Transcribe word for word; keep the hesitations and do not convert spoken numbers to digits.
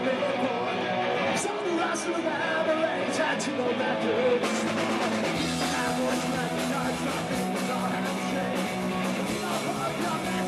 So the rest of the memories had to go back to the I was like, I dropped in the handshake.